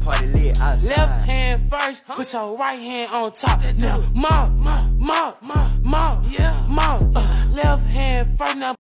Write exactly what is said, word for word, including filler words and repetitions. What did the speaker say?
party lit outside. Left hand first, put your right hand on top. Now, mop, mop, mop, mop, mop, yeah, mop. Uh, left hand first, now.